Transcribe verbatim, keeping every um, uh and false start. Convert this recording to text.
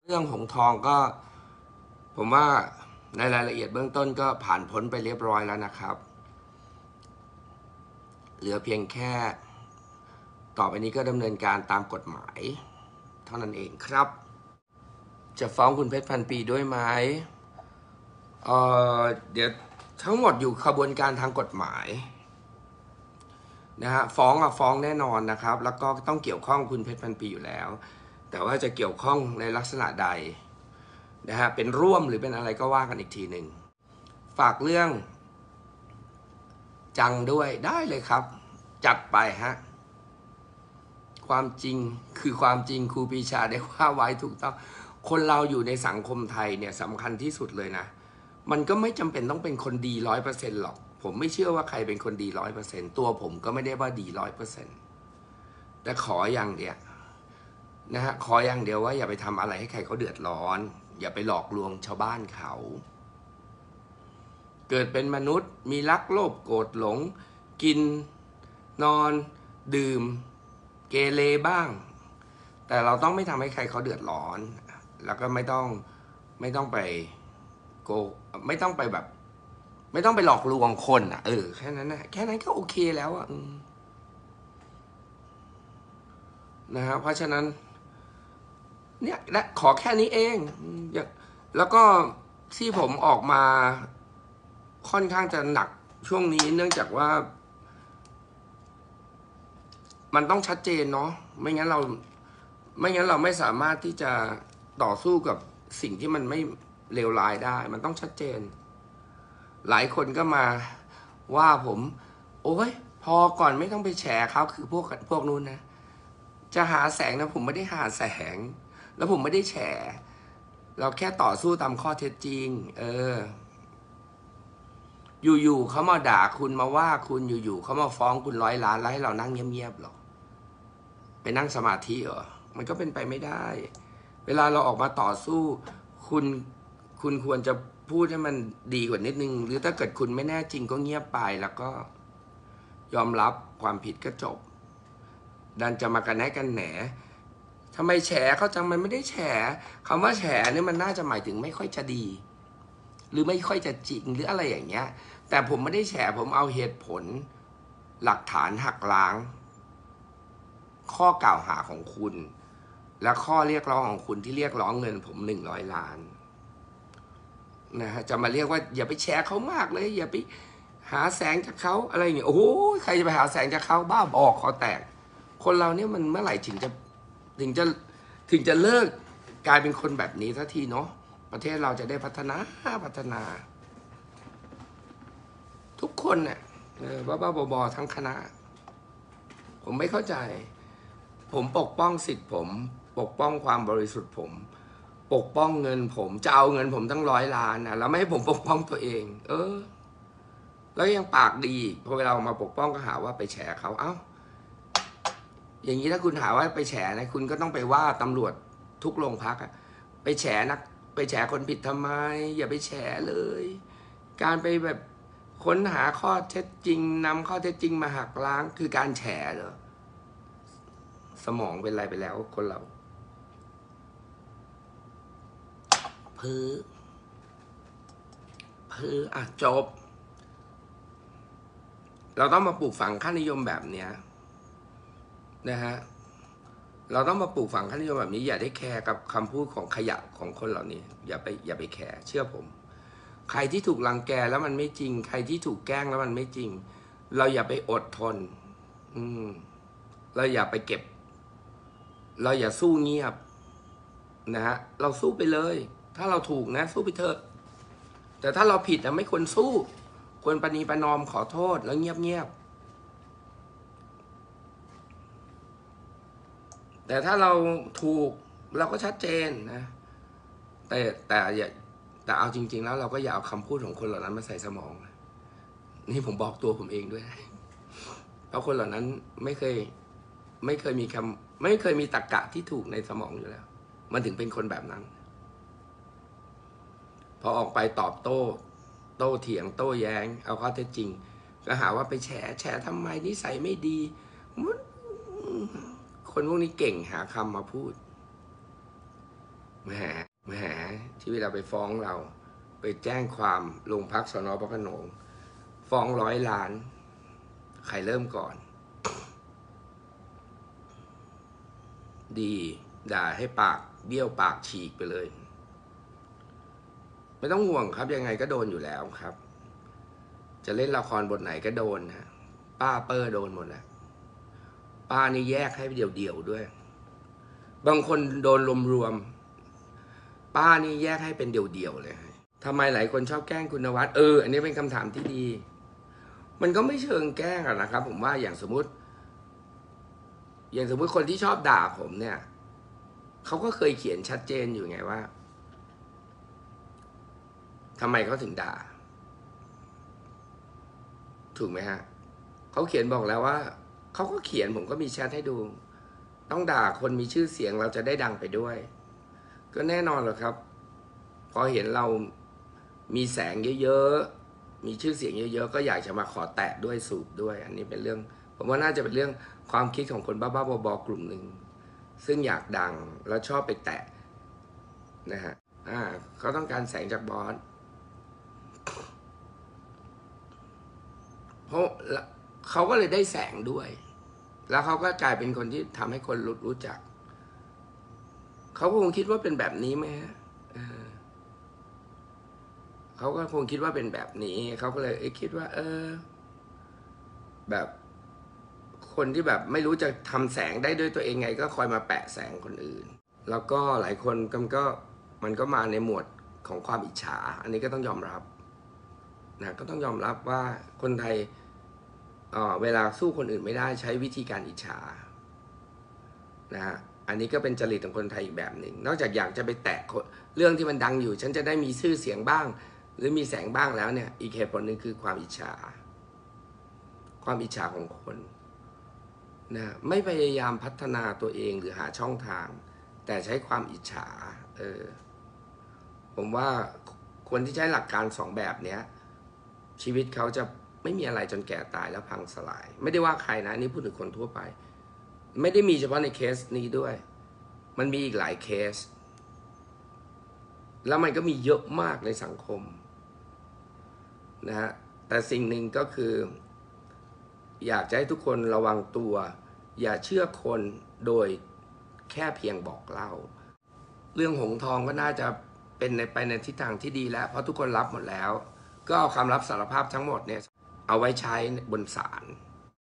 เรื่องหงทองก็ผมว่าในรายละเอียดเบื้องต้นก็ผ่านพ้นไปเรียบร้อยแล้วนะครับเหลือเพียงแค่ต่อไปนี้ก็ดำเนินการตามกฎหมายเท่านั้นเองครับจะฟ้องคุณเพชรพันปีด้วยไหมเอ่อเดี๋ยวทั้งหมดอยู่ขบวนการทางกฎหมายนะฮะฟ้องอะฟ้องแน่นอนนะครับแล้วก็ต้องเกี่ยวข้องคุณเพชรพันปีอยู่แล้วแต่ว่าจะเกี่ยวข้องในลักษณะใดนะฮะเป็นร่วมหรือเป็นอะไรก็ว่ากันอีกทีหนึ่งฝากเรื่องจังด้วยได้เลยครับจัดไปฮะความจริงคือความจริงครูปรีชาได้ว่าไว้ถูกต้องคนเราอยู่ในสังคมไทยเนี่ยสำคัญที่สุดเลยนะมันก็ไม่จำเป็นต้องเป็นคนดีร้อยเปอร์เซ็นต์หรอกผมไม่เชื่อว่าใครเป็นคนดีร้อยเปอร์เซ็นต์ตัวผมก็ไม่ได้ว่าดีร้อยเปอร์เซ็นต์แต่ขออย่างเดียวนะฮะขออย่างเดียวว่าอย่าไปทำอะไรให้ใครเขาเดือดร้อนอย่าไปหลอกลวงชาวบ้านเขาเกิดเป็นมนุษย์มีรักโลภโกรธหลงกินนอนดื่มเกเรบ้างแต่เราต้องไม่ทำให้ใครเขาเดือดร้อนแล้วก็ไม่ต้องไม่ต้องไปโกไม่ต้องไปแบบไม่ต้องไปหลอกลวงคนอ่ะเออแค่นั้นนะแค่นั้นก็โอเคแล้วอ่ะนะฮะเพราะฉะนั้นเนี่ยและขอแค่นี้เองแล้วก็ที่ผมออกมาค่อนข้างจะหนักช่วงนี้เนื่องจากว่ามันต้องชัดเจนเนาะไม่งั้นเราไม่งั้นเราไม่สามารถที่จะต่อสู้กับสิ่งที่มันไม่เลวร้ายได้มันต้องชัดเจนหลายคนก็มาว่าผมโอ้ยพอก่อนไม่ต้องไปแฉเขาคือพวกพวกนู้นนะจะหาแสงนะผมไม่ได้หาแสงแล้วผมไม่ได้แฉเราแค่ต่อสู้ตามข้อเท็จจริงเอออยู่ๆเขามาด่าคุณมาว่าคุณอยู่ๆเขามาฟ้องคุณร้อยล้านแล้วให้เรานั่งเงียบๆหรอไปนั่งสมาธิเหรอมันก็เป็นไปไม่ได้เวลาเราออกมาต่อสู้คุณคุณควรจะพูดให้มันดีกว่านิดนึงหรือถ้าเกิดคุณไม่แน่จริงก็เงียบไปแล้วก็ยอมรับความผิดก็จบดันจะมากันแหนกันแหนทำไมแฉเขาจังมันไม่ได้แฉคำว่าแฉเนี่ยมันน่าจะหมายถึงไม่ค่อยจะดีหรือไม่ค่อยจะจริงหรืออะไรอย่างเงี้ยแต่ผมไม่ได้แฉผมเอาเหตุผลหลักฐานหักล้างข้อกล่าวหาของคุณและข้อเรียกร้องของคุณที่เรียกร้องเงินผมหนึ่งร้อยล้านนะฮะจะมาเรียกว่าอย่าไปแชร์เขามากเลยอย่าไปหาแสงจากเขาอะไรอย่างเงี้ยโอ้โหใครจะไปหาแสงจากเขาบ้าบอคอแตกคนเราเนี่ยมันเมื่อไหร่ถึงจะถึงจะถึงจะเลิกกลายเป็นคนแบบนี้สักทีเนาะประเทศเราจะได้พัฒนาพัฒนาทุกคนเนี่ยบ้าบ้าบอๆทั้งคณะผมไม่เข้าใจผมปกป้องสิทธิ์ผมปกป้องความบริสุทธิ์ผมปกป้องเงินผมจะเอาเงินผมตั้งร้อยล้านนะแล้วไม่ให้ผมปกป้องตัวเองเออแล้วยังปากดีพอเวลามาปกป้องก็หาว่าไปแฉเขาเอ้าอย่างนี้ถ้าคุณหาว่าไปแฉนะคุณก็ต้องไปว่าตำรวจทุกโรงพักอะไปแฉนักไปแฉคนผิดทำไมอย่าไปแฉเลยการไปแบบค้นหาข้อเท็จจริงนำข้อเท็จจริงมาหักล้างคือการแฉเหรอสมองเป็นไรไปแล้วคนเราเพ้อเพ้ออ่ะจบเราต้องมาปลูกฝังค่านิยมแบบเนี้ยนะฮะเราต้องมาปลูกฝังค่านิยมแบบนี้อย่าได้แคร์กับคำพูดของขยะของคนเหล่านี้อย่าไปอย่าไปแคร์เชื่อผมใครที่ถูกรังแกแล้วมันไม่จริงใครที่ถูกแกล้งแล้วมันไม่จริงเราอย่าไปอดทนอืมเราอย่าไปเก็บเราอย่าสู้เงียบนะฮะเราสู้ไปเลยถ้าเราถูกนะสู้ไปเถอะแต่ถ้าเราผิดนะไม่ควรสู้ควรประนีประนอมขอโทษแล้วเงียบเงียบแต่ถ้าเราถูกเราก็ชัดเจนนะแต่แต่อย่าแต่เอาจริงๆแล้วเราก็อย่าเอาคำพูดของคนเหล่านั้นมาใส่สมองนี่ผมบอกตัวผมเองด้วยเพราะคนเหล่านั้นไม่เคยไม่เคยมีคำไม่เคยมีตรรกะที่ถูกในสมองอยู่แล้วมันถึงเป็นคนแบบนั้นพอออกไปตอบโต้โต้เถียงโต้แย้งเอาข้อเท็จจริงก็หาว่าไปแฉแฉทำไมนิสัยไม่ดีคนพวกนี้เก่งหาคำมาพูดแหมแหมที่เวลาไปฟ้องเรา ไปแจ้งความโรงพักสน.พระโขนงฟ้องร้อยล้านใครเริ่มก่อน ดีด่าให้ปากเบี้ยวปากฉีกไปเลย ไม่ต้องห่วงครับยังไงก็โดนอยู่แล้วครับ จะเล่นละครบทไหนก็โดนนะป้าเปอร์โดนหมดนะป้านี่แยกให้เดี่ยวๆด้วย บางคนโดนรวมๆป้านี่แยกให้เป็นเดี่ยวๆเลยทำไมหลายคนชอบแกล้งคุณนวัดเอออันนี้เป็นคำถามที่ดี มันก็ไม่เชิงแกล้งอะนะครับผมว่าอย่างสมมุติ อย่างสมมุติคนที่ชอบด่าผมเนี่ยเขาก็เคยเขียนชัดเจนอยู่ไงว่าทำไมเขาถึงด่าถูกไหมฮะเขาเขียนบอกแล้วว่าเขาก็เขียนผมก็มีแชทให้ดูต้องด่าคนมีชื่อเสียงเราจะได้ดังไปด้วยก็แน่นอนหรอกครับพอเห็นเรามีแสงเยอะๆมีชื่อเสียงเยอะๆก็อยากจะมาขอแตะด้วยสูบด้วยอันนี้เป็นเรื่องผมว่าน่าจะเป็นเรื่องความคิดของคนบ้าๆบอๆกลุ่มหนึ่งซึ่งอยากดังแล้วชอบไปแตะนะฮะอ่าเขาต้องการแสงจากบอสเพราะเขาก็เลยได้แสงด้วยแล้วเขาก็กลายเป็นคนที่ทำให้คนรู้รู้จักเขาคงคิดว่าเป็นแบบนี้ไหมฮะเขาก็คงคิดว่าเป็นแบบนี้เขาก็เลยคิดว่าเออแบบคนที่แบบไม่รู้จะทำแสงได้ด้วยตัวเองไงก็คอยมาแปะแสงคนอื่นแล้วก็หลายคนก็มันก็มาในหมวดของความอิจฉาอันนี้ก็ต้องยอมรับนะก็ต้องยอมรับว่าคนไทยเอ่อเวลาสู้คนอื่นไม่ได้ใช้วิธีการอิจฉานะฮะอันนี้ก็เป็นจริตของคนไทยอีกแบบหนึ่งนอกจากอยากจะไปแตะเรื่องที่มันดังอยู่ฉันจะได้มีชื่อเสียงบ้างหรือมีแสงบ้างแล้วเนี่ยอีกเหตุผลหนึ่งคือความอิจฉาความอิจฉาของคนนะไม่พยายามพัฒนาตัวเองหรือหาช่องทางแต่ใช้ความอิจฉาเออผมว่าคนที่ใช้หลักการสองแบบเนี้ยชีวิตเขาจะไม่มีอะไรจนแก่ตายแล้วพังสลายไม่ได้ว่าใครนะนี่พูดถึงคนทั่วไปไม่ได้มีเฉพาะในเคสนี้ด้วยมันมีอีกหลายเคสแล้วมันก็มีเยอะมากในสังคมนะฮะแต่สิ่งหนึ่งก็คืออยากจะให้ทุกคนระวังตัวอย่าเชื่อคนโดยแค่เพียงบอกเล่าเรื่องหงทองก็น่าจะเป็นในไปในทิศทางที่ดีแล้วเพราะทุกคนรับหมดแล้วก็เอาคำรับสารภาพทั้งหมดเนี่ยเอาไว้ใช้บนศาล